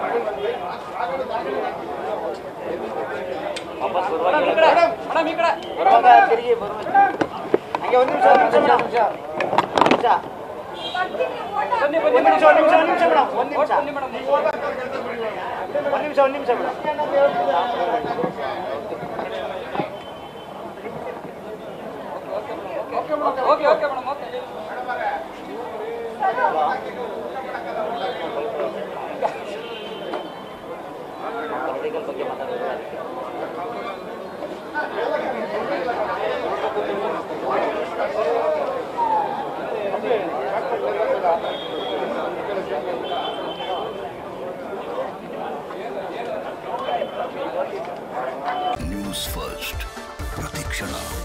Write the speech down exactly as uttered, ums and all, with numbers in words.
ವಾಪಸ್ ಬರುವಾಗ ಮೇಡಮ್ ಈ ಕಡೆ ಬರುವಾಗ ತಿರುಗಿ ಬರುವಾಗ ಹಂಗೆ ಒಂದು ನಿಮಿಷ ಒಂದು ನಿಮಿಷ ನಿಮಿಷ ನಿಮಿಷ ಒಂದು ನಿಮಿಷ ಒಂದು ನಿಮಿಷ ಒಂದು ನಿಮಿಷ ಮೇಡಮ್ ಒಂದು ನಿಮಿಷ ಒಂದು ನಿಮಿಷ ಒಂದು ನಿಮಿಷ madam okay okay madam okay political ಬಗ್ಗೆ ಮಾತಾಡೋದು ನ್ಯೂಸ್ ಫಸ್ಟ್ ಪ್ರತಿಕ್ಷಣ.